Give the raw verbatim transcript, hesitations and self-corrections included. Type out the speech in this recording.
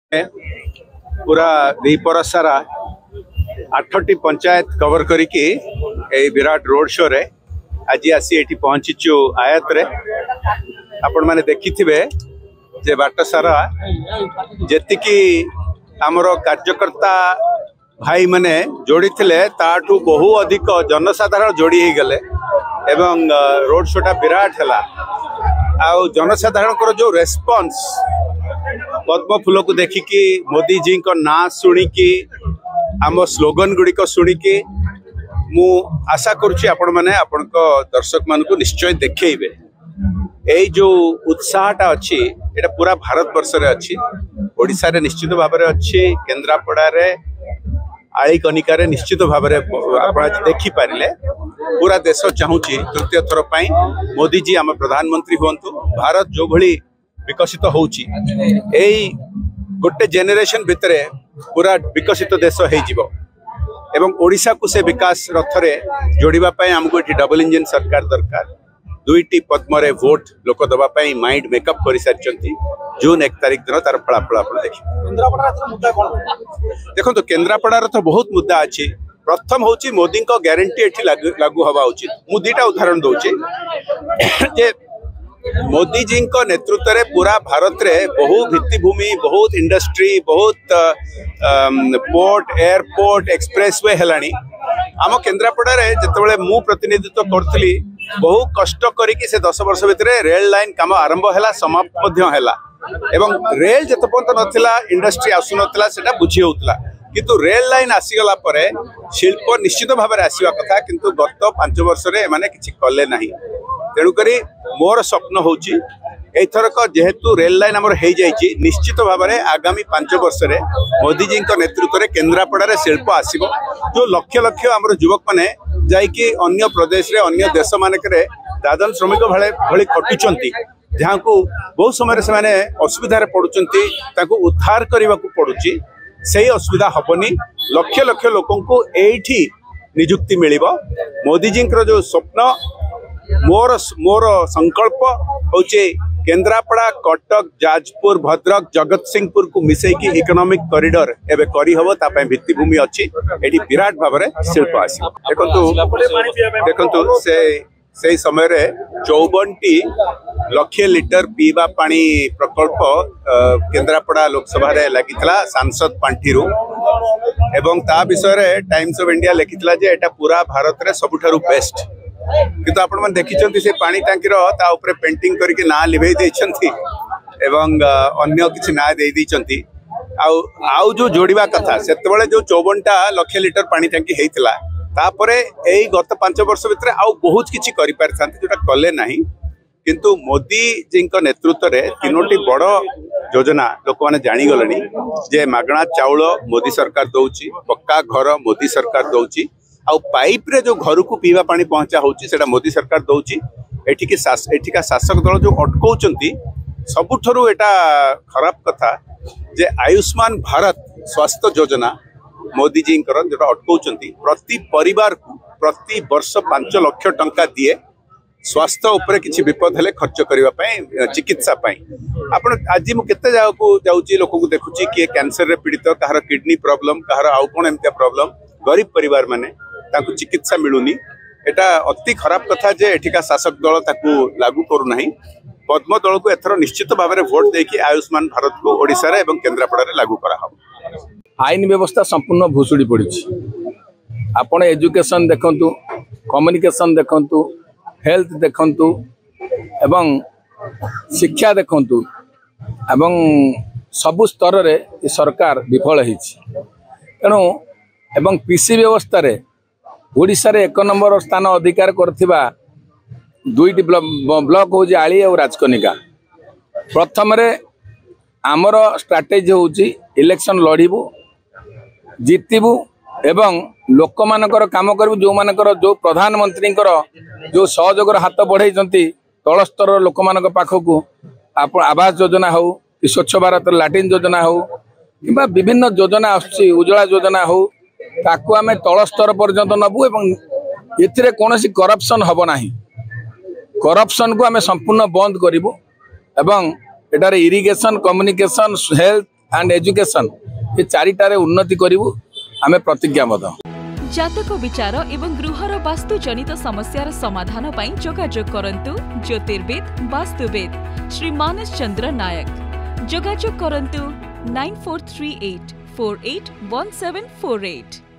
पूरा दीपर सारा आठटी पंचायत कवर करिकी ए विराट रोड शो रे आज आसी एठी पहुंचीचु आयत रे आपण माने देखिथिबे जे बाट सारा जेतिकी आमर कार्यकर्ता भाई माने जोड़ी थिले ताठू बहु अधिक जनसाधारण जोड़ी ही गले एवं रोड शोटा विराट हला आउ जनसाधारण को जो रेस्पॉन्स पद्म फूल को देखिकी मोदी जी को ना शुणिकी आम स्लोगन गुड़िक शुणिकी मु आशा करुच्ची आपण मैंने आपण दर्शक मान को निश्चय देखेबे यही जो उत्साहटा अच्छी एटा पूरा भारत वर्ष रे अच्छी ओडिशा रे निश्चित भाव में अच्छी केन्द्रापड़ा रे आळीकनिका रे निश्चित भाव में आप देखी पारे पूरा देश चाहूँगी तृतीय थर पर मोदी जी आम प्रधानमंत्री हूँ भारत जो भली विकसित होउची एई गोटे जेनेरेशन भितर पूरा विकसित देश हो एवं ओडिशा को से विकास रथरे जोड़िबा पई हमको एठी डबल इंजन सरकार दरकार दुईटी पद्म रे वोट लोक दबा पई माइंड मेकअप करि सारचंती जून एक तारीख दिन तार फलाफल आप देखो तो केन्द्रापड़ा तो बहुत मुद्दा अच्छी प्रथम हूँ मोदी को ग्यारंटी एठी लागू हवा उचित मु दुईटा उदाहरण दूचे जे मोदी जी को नेतृत्व रे पूरा भारत रे बहु भित्तिभूमि बहुत इंडस्ट्री बहुत पोर्ट एयरपोर्ट एक्सप्रेसवे हेलानी आम केन्द्रापड़ा रे जेतेबेले मु प्रतिनिधित्व करथली बहु कष्ट करिकि से दस वर्ष भितर रेल लाइन काम आरंभ हैला समाप्त मध्य हैला एवं रेल जते पर्यंत नथिला इंडस्ट्री आसु नथिला सेटा बुझी होतला किंतु रेल लाइन आसीगला परे शिल्प निश्चित भाव में आसवा कथा किंतु गत पांच वर्ष रे माने किछि कले नाही तेणु करी मोर स्वप्न होची एथरक जेहेतु रेल लाइन आमर हो जाइए निश्चित भाव में आगामी पांच वर्ष रे मोदी जी नेतृत्व में केन्द्रापड़ा रे शिल्प आसिबो जो लक्ष लक्ष आमर युवक माने जाइकी अन्य प्रदेश रे अन्य देश मानकरे दादन श्रमिक भले भली खटुचंती जहाँ को बहुत समय से माने असुविधा पड़ुचंती ताकू उद्धार करने को पड़ुची से असुविधा हबनी लक्ष लक्ष लोकों को एठी निजुक्ति मिलिबो मोदी जी जो स्वप्न मोर मोर संकल्प होचे केन्द्रापड़ा कटक जाजपुर भद्रक जगत सिंहपुर को मिसेकी इकोनॉमिक कॉरिडोर एबे करी हबो ता पय भित्तिभूमि अछि एठी विराट भाव में शिल्प आसी देखंतु देखंतु से से समय रे चौवन टी लक्ष लिटर पीवा पानी प्रकल्प केन्द्रापड़ा लोकसभा रे लागितला सांसद पांठी रू एवं ता विषय रे टाइम्स ऑफ इंडिया लिखितला जे एटा पूरा भारत रे सबुठारु बेस्ट किंतु आपण मन देखिचंती से पानी टांकीर ता ऊपर पेंटिंग करके ना लिभेई देइचंती एवं अन्य किछि ना देई देइचंती आउ आउ जो जोड़िबा कथा सेतबेले जो चौवन टा लक्ष लिटर पानी टांकी हेइतला तापरे एई गत पांच वर्ष भितर आउ बहुत किछि करि पारथांती जोटा कले नाही किंतु मोदी जी को नेतृत्व रे तीनोटी बड़ योजना लोक मैंने जानी गले जे मागणा चाउल मोदी सरकार दौची पक्का घर मोदी सरकार दौची आउ पाइप रे जो घर को पीवा पानी पहुंचा होची सेटा मोदी सरकार दौची एठिके एठिका शासक दल जो अटकाउचंती सबुठरू एटा खराब कथा जे आयुष्मान भारत स्वास्थ्य योजना मोदी जी जो अटकाउचंती प्रति परिवार को प्रति वर्ष पांच लाख टंका दिए स्वास्थ्य उपरे किछि विपद हेले खर्च करिवा पई चिकित्सा पई आपण आज मु केते जागा को जाउची लोक को देखुची कि कैंसर रे पीड़ित कहार किडनी प्रॉब्लम कहार आउ कोन एमतिया प्रॉब्लम गरीब परिवार माने ताकू चिकित्सा मिलुनी एटा अति खराब कथा जे एठिका शासक दल ताकू लागू करू नाही पद्म दल को एथरो निश्चित भाव में वोट देकी आयुष्मान भारत को ओडिसा रे एवं केन्द्रापड़ा रे लागू करा हो आईन व्यवस्था संपूर्ण भुसुड़ी पड़ी आपण एजुकेशन देखंतु कम्युनिकेशन देखंतु हेल्थ देखंतु एवं शिक्षा देखंतु एवं सबु स्तर रे सरकार विफल होईछि तेणु एवं कृषि व्यवस्था रे ओडिशा रे एक नंबर स्थान अधिकार करथिबा दुईटी ब्लॉक हो आली और राजकनिका प्रथम रे आमर स्ट्राटेजी होउची इलेक्शन लड़िबू जीतबू एवं लोक मानकर काम करू जो मानकर जो प्रधानमंत्री जो सहयोग हाथ बढ़ाई तल स्तर लोक मान पाखक आप आवास योजना हो कि स्वच्छ भारत लैट्रिन योजना हो कि विभिन्न योजना आसुची उज्ज्वला योजना हो ताकू आम तल स्तर पर्यंत नबू एवं एथिरे कौनसी करप्शन हब नाही करप्शन को आम संपूर्ण बंद करूँ एवं एटार irrigation communication health and education ये चारिटारे उन्नति करूँ आम प्रतिज्ञाबद्ध। जातक विचार एवं गृहर वास्तु जनित समस्यार समाधान पाई जोगाजोग करंतु ज्योतिर्विद वास्तुविद श्री मानस चंद्र नायक। जोगाजोग करंतु nine four three eight four eight one seven four eight.